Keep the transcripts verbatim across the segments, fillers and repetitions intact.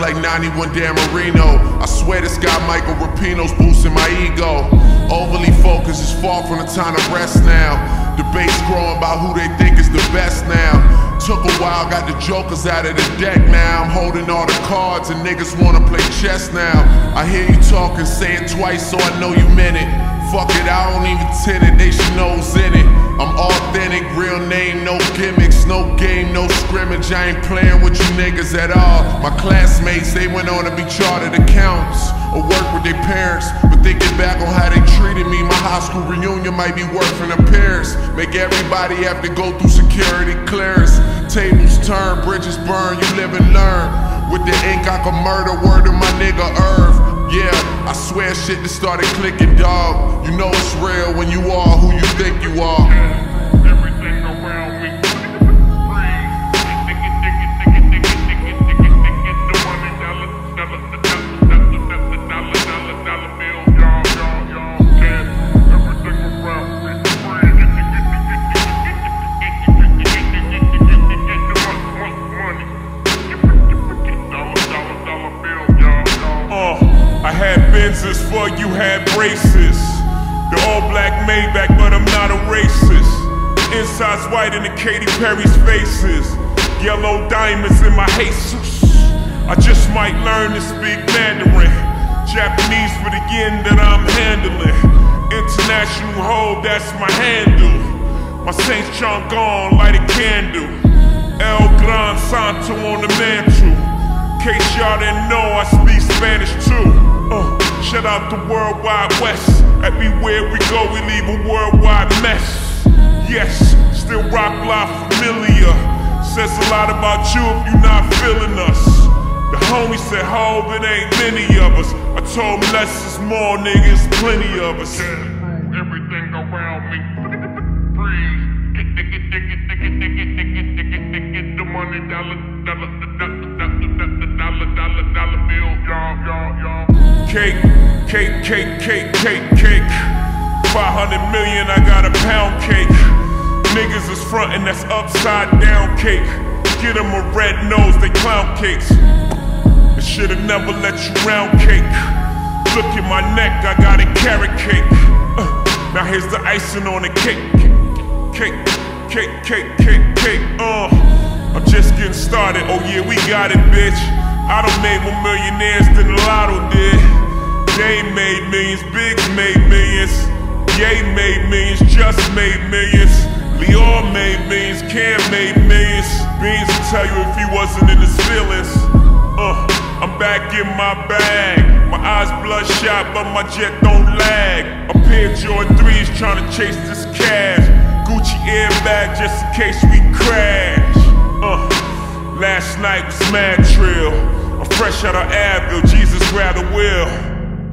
like ninety-one Dan Marino. I swear this guy Michael Rapino's boosting my ego. Overly focused is far from the time to rest now. Debates growing about who they think is the best now. Took a while, got the jokers out of the deck now. I'm holding all the cards and niggas wanna play chess now. I hear you talking, say it twice so I know you meant it. Fuck it, I don't even tint it, they should know who's in it. I'm authentic, real name, no gimmicks, no game, no scrimmage. I ain't playing with you niggas at all. My classmates, they went on to be chartered accountants or work with their parents. But thinking back on how they treated me, my high school reunion might be worth an appearance. Make everybody have to go through security clearance. Tables turn, bridges burn, you live and learn. With the ink I can murder, word to my nigga Irv. Yeah, I swear shit just started clicking, dog. You know it's real when you are who you think you are. Everything around me, free. Dig it, dig it, dig it, dig it, dig it, dig it, dig it. The one dollar, dollar, dollar, dollar, dollar, dollar, dollar bill, y'all, y'all, y'all. Cash, everything around me, free. Dig it, dig it, dig it, dig it, dig it, dig it, dig it, dig it, dig it, the money, money. Dollar, dollar, dollar bill, y'all, y'all. Uh. I had Benzes for you had braces. The all black Maybach, but I'm not a racist. Inside's white in the Katy Perry's faces. Yellow diamonds in my Jesus. I just might learn to speak Mandarin. Japanese for the yen that I'm handling. International hold, that's my handle. My Saint John gone, light a candle. El Gran Santo on the mantle. In case y'all didn't know, I speak Spanish too. Uh, shout out the Worldwide West. Everywhere we go, we leave a worldwide mess. Yes, still rock life familiar. Says a lot about you if you're not feeling us. The homie said, "Ho, it ain't many of us." I told him less is more, niggas, plenty of us. Everything around me, freeze. Dig it, dig it, dig it, dig it, dig it, dig it, dig it, dig it. The money, dollar, dollar, dollar, dollar, dollar, dollar, dollar bill, y'all, y'all, y'all. Cake, cake, cake, cake, cake, cake. five hundred million, I got a pound cake. Niggas is frontin', that's upside down cake. Get them a red nose, they clown cakes. I should've never let you round cake. Look at my neck, I got a carrot cake. Uh, now here's the icing on the cake. Cake, cake, cake, cake, cake, uh. I'm just getting started, oh yeah, we got it, bitch. I done made more millionaires than the lotto did. They made millions, Biggs made millions. Ye made millions, Just made millions. Lior made millions, Cam made millions. Beans will tell you if he wasn't in his feelings. Uh, I'm back in my bag. My eyes bloodshot, but my jet don't lag. A pair of Jordan threes trying to chase this cash. Gucci airbag just in case we crash. Uh, last night was mad trill. I'm fresh out of Advil, Jesus grab the wheel.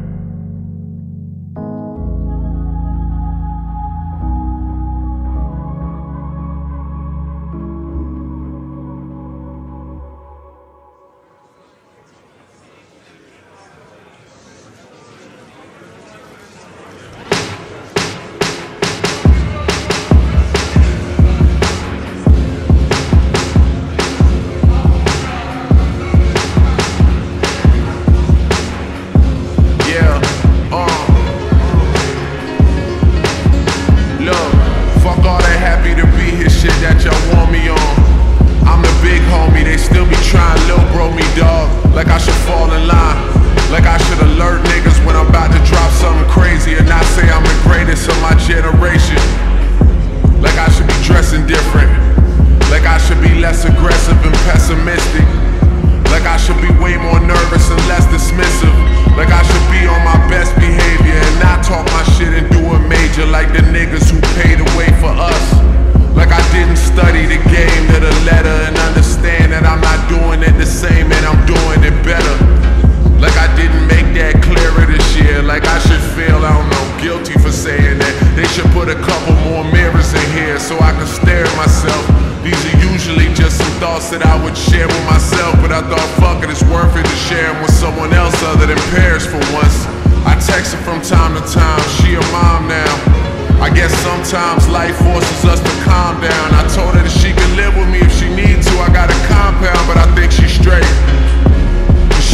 Like I should fall in line. Like I should alert niggas when I'm about to drop something crazy and not say I'm the greatest of my generation. Like I should be dressing different. Like I should be less aggressive and pessimistic. Like I should be way more nervous and less dismissive. Like I should be on my best behavior and not talk my shit and do it major like the niggas who paid the way for us. Like I didn't study the game to the letter and understand that I'm not doing it the same and I'm doing it better. Like I didn't make that clearer this year. Like I should feel, I don't know, guilty for saying that. They should put a couple more mirrors in here so I can stare at myself. These are usually just some thoughts that I would share with myself, but I thought, fuck it, it's worth it to share them with someone else other than Paris for once. I text her from time to time, she a mom now. I guess sometimes life forces us to calm down. I told her that she could live with me if she needs to. I got a compound, but I think she's straight.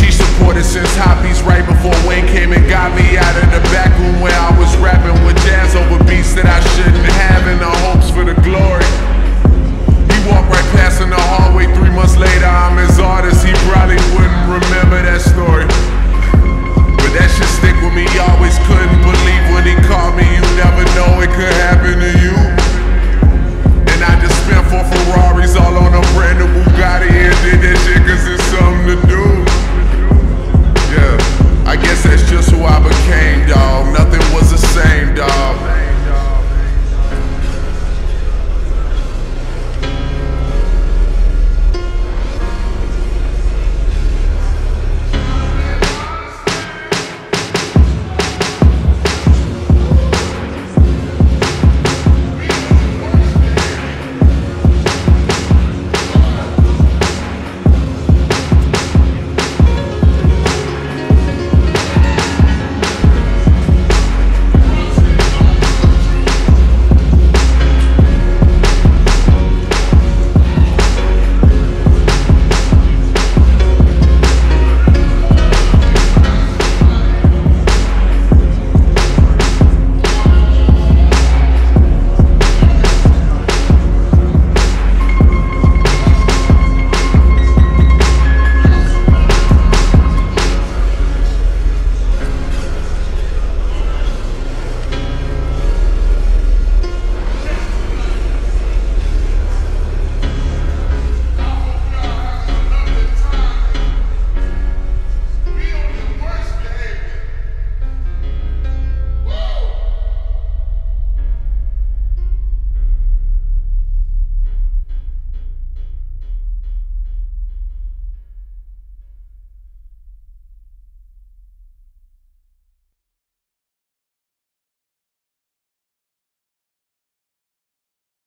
since Hoppies right before Wayne came and got me.